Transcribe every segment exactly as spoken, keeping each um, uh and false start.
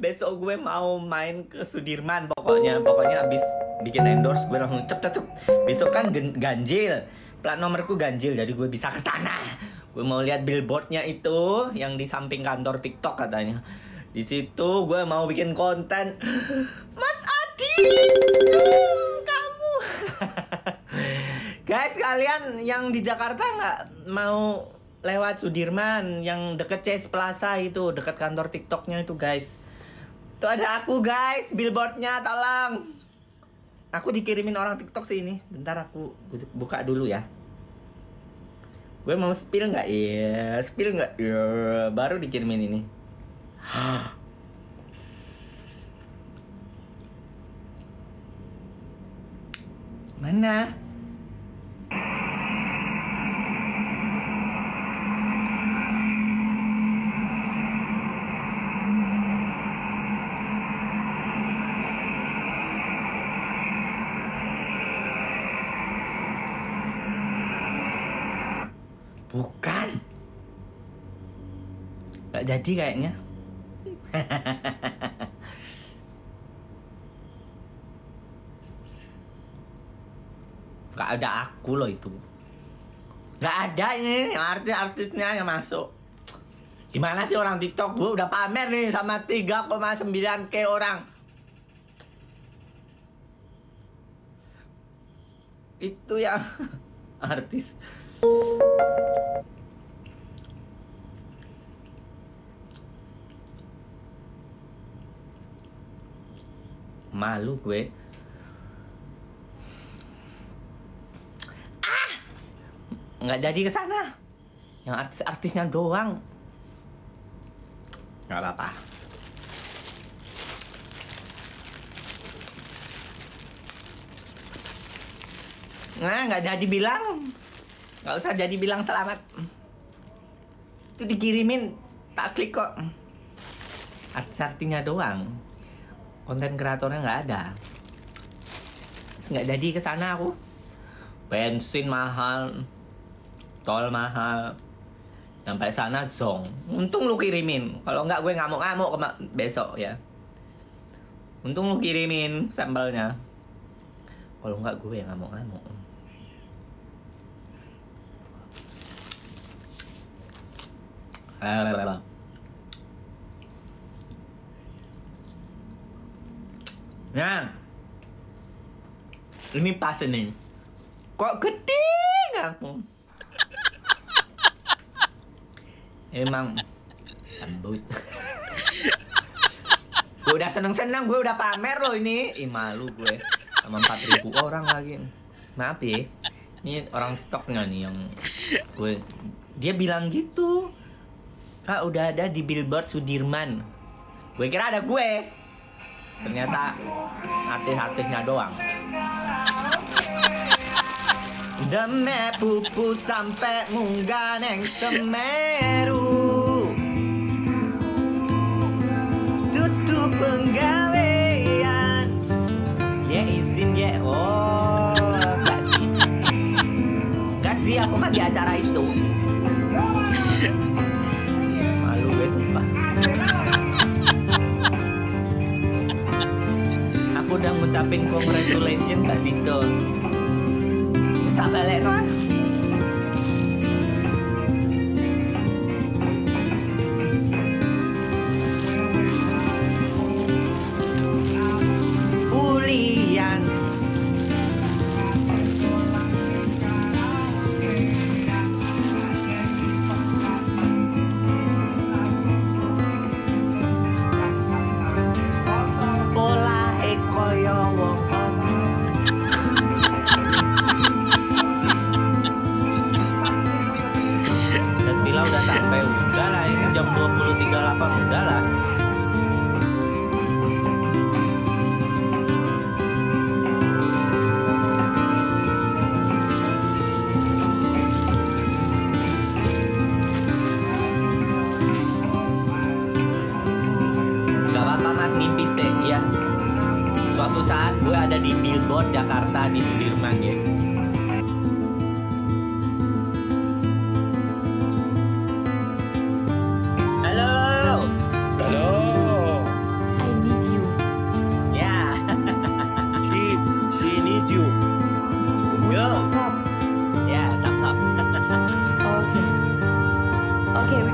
besok gue mau main ke Sudirman pokoknya. Pokoknya abis bikin endorse gue langsung cep cep cep. Besok kan ganjil, plat nomorku ganjil, jadi gue bisa ke sana. Gue mau lihat billboardnya itu yang di samping kantor TikTok katanya. Di situ gue mau bikin konten. Mas Adi, kamu. Guys, kalian yang di Jakarta nggak mau lewat Sudirman yang deket Chase Plaza itu, deket kantor TikToknya itu guys. Tuh ada aku guys, billboardnya, tolong. Aku dikirimin orang TikTok sih ini. Bentar aku buka dulu ya. Gue mau spill nggak? Iya, spill nggak? Iya, baru dikirimin ini. Mana? Bukan. Gak jadi kayaknya. Gak ada aku loh itu. Gak ada ini artis-artisnya yang masuk. Gimana sih orang TikTok? Gue udah pamer nih sama tiga koma sembilan K orang. Itu yang artis. Malu gue. Ah, nggak jadi ke sana. Yang artis-artisnya doang. Nggak apa-apa. Nah, nggak jadi bilang. Nggak usah jadi bilang selamat. Itu dikirimin, tak klik kok. Artis-artisnya doang. Konten kreatornya nggak ada. Terus nggak jadi ke sana aku. Bensin mahal, tol mahal. Sampai sana zong. Untung lu kirimin. Kalau nggak gue ngamuk-ngamuk besok ya. Untung lu kirimin sampelnya. Kalau nggak gue yang ngamuk-ngamuk. Nah, ini pas nih. Kok gede aku? Emang sambut. Gue udah seneng-seneng, gue udah pamer loh ini. Ih, malu gue sama empat ribu orang lagi. Maaf ya. Ini orang TikToknya nih yang gue, dia bilang gitu. Kak, udah ada di billboard Sudirman. Gue kira ada gue. Ternyata artis-artisnya doang. Deme pupu sampai munggah neng Semeru. Tutup penggawean. Ya izin ya. Oh, kasih. Kasih aku kan di acara itu. Malu gue sumpah. Aku udah ngucapin congratulations Kak Sito. Tak balik no. Ulian. Pola ekoyo wong udah sampai, udah lah ini jam dua puluh tiga puluh delapan udah lah. Gak apa-apa mas, mimpi sih ya. Suatu saat gue ada di billboard Jakarta di Sudirman ya. Halo.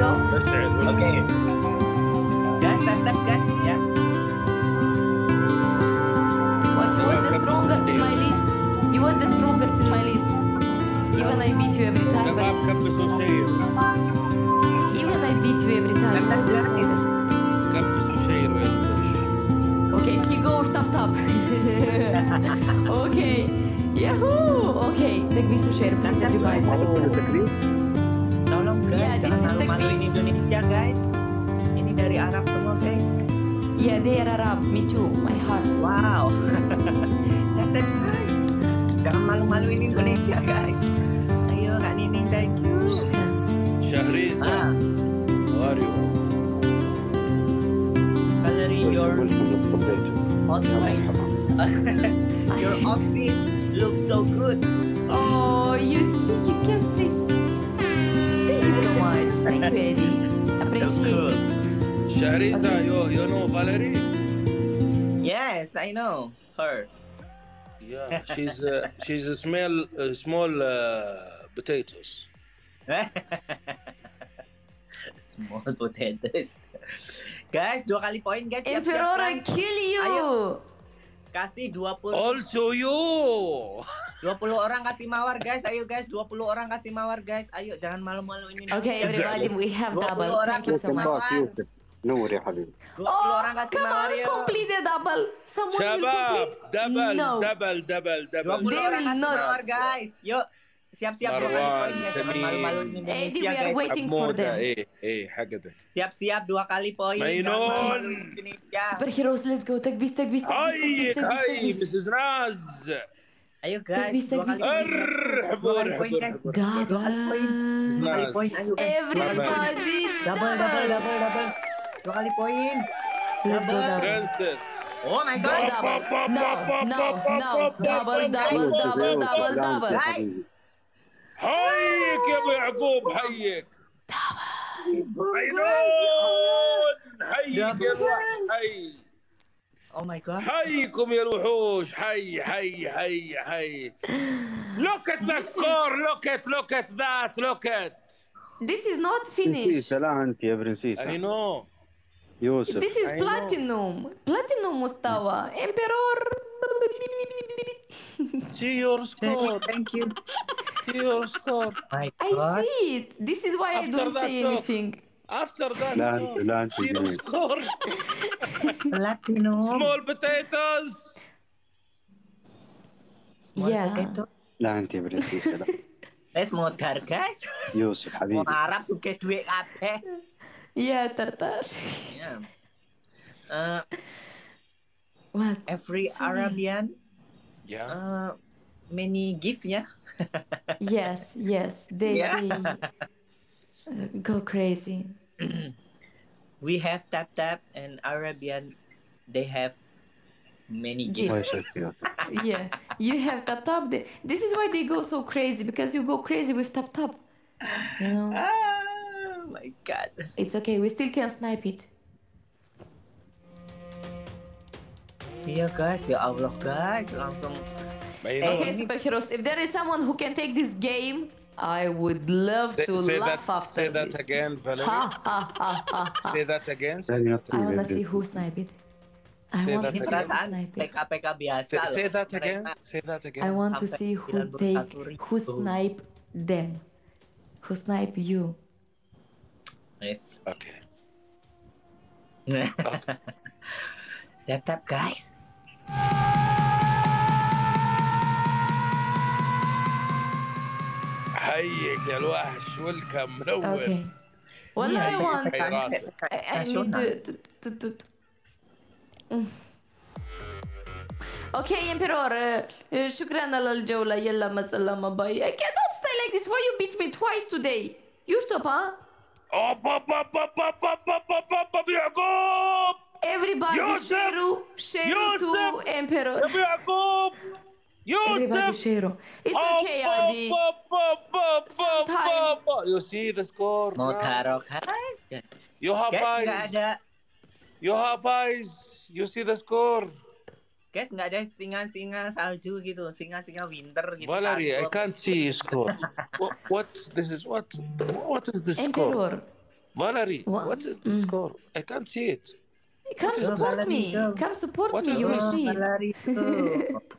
go. Okay. Guys, tap tap guys. Yeah. What you was the strongest in my list? You was the strongest in my list. Even I beat you every time. But كبسوا شير even I beat you every time. You was the strongest. كبسوا شير وينطش. Okay, he goes top top. Okay. Yahoo! Okay, Tekbisu share please everybody. Tolong guys, Yeah, this jangan is malu-maluin technique. Indonesia guys. Ini dari Arab semua guys. Yeah, they are Arab. Me too. My heart. Wow. Tap tap guys. Jangan malu-maluin Indonesia guys. Ayo Kak Nining, thank you. Shukran. شهريزة Ah, how are you? Valerie, your outfit, your outfit looks so good. Oh, you see, you can see. Thank you so much. Thank you, Eddie. So Appreciate cool. it. شهريزة you you know Valerie? Yes, I know her. Yeah, she's uh, she's a small uh, small uh, potatoes. Small potatoes. Guys, dua kali poin guys. Siap-siap, Emperor, I guys. kill you. Ayo. Kasih dua puluh Also you. dua puluh orang kasih mawar guys. Ayo guys, dua puluh orang kasih mawar guys. Ayo jangan malu-maluin ini. Okay, everybody, we have dua puluh double. orang Thank you so kasih much. mawar. نور يا حبيبي. dua puluh Oh, orang kasih come mawar on, yuk. complete the double. Someone will شباب complete. دبل No. دبل دبل dua دبل. puluh They orang will kasih not. mawar guys. Yuk. Siap-siap dua kali Marwan, poin guys. Jangan Tamim. malu-maluin Eddie, Indonesia we are guys. waiting for حمودة them. ايه ايه حقدت. Siap-siap dua kali poin. Jangan Mainon. malu-maluin Indonesia. Superheroes, let's go. Take this, take this, take this, take this, هاي take this, take هاي this. مسز ناز. Ayo guys, Take this, dua take kali this, poin. take this. ارحبوا Dua kali poin ارحبوا guys. ارحبوا. Dua kali poin. Dua kali Nice. poin. Ayo guys. Everybody, Double, double, double, double. Dua kali poin. Let's go double. Princess. Oh my Go god. double. No, no, no. Double, double, double, double, double. Guys. حيك يا ابو يعقوب حيك. عينون حيك يا الوحش حي. Oh my god. حيكم يا الوحوش حي حي حي حي. Look at the score. Look at look at that. Look at. This is not finished. برنسيسة لا أنت يا I برنسيسة. know. يوسف. This is I know. platinum. Platinum مستوى. Emperor. See your score. Thank you. See your score. My I god. see it. This is why I After don't that say talk. anything. After that. لا أنت لا أنت See your جميل. score. Platinum. Small potatoes. Small Yeah. potato. لا أنت يا برنسيسة لا. Let's motor guys. يوسف Mau حبيبي. Arab suka duit kabeh. Yeah, tartar. Yeah. Uh, What? every Sorry. Arabian Yeah. uh, many gift ya. Yes, yes. They, Yeah. they uh, go crazy. We have tap tap and Arabian they have many Gift. الله gifts. يسعدك يا أخي. Yeah, you have tap tap. They- This is why they go so crazy because you go crazy with tap tap. You know, Oh my god. it's okay. We still can snipe it. Iya guys, ya Allah guys, langsung I know. Okay, superheroes. If there is someone who can take this game, I would love Say, to say that. laugh after Say that this. again, Valerie. Ha ha ha ha ha. Say that again. ثانية I wanna طيبة. see who snipe it. I Say want that to see who perasaan snipe P it. K P K biasa Say, loh. say that again. Mereka- Say that again. I want to Sampai see who sembilan puluh take, satu ribu. who snipe them, who snipe you. Yes. Okay. Tap tap guys. حيك يا الوحش ويلكم منور. Okay. Well, I want. Hey, راسك. I, I need to. to, to, to, to. Mm. Okay, Emperor. Uh, uh, شكرا على الجولة. يلا ما سلامة باي. I cannot stay like this. Why you beat me twice today? You stop, huh? أوب أوب أوب أوب أوب أوب أوب أوب أوب يعقوب. Everybody, Yusuf! Sheru, Sheru to Yusuf! Emperor. أبو يعقوب. Everybody, يوسف. Sheru. It's أوب okay, أوب Adi. أوب أوب أوب أوب Sometime. أوب. You see the score. Mau now? taruh guys. Guys, You have guys nggak eyes. ada. You have eyes. You see the score. Guys nggak ada singa-singa salju gitu, singa-singa winter gitu. Valerie, I salju. can't see your score. what, what? This is what? What is the score? Emperor. Valerie, What? what is the score? I can't see it. Come Go, support Valerie, me. go. Come support What me. is You will this? see. Valerie, go.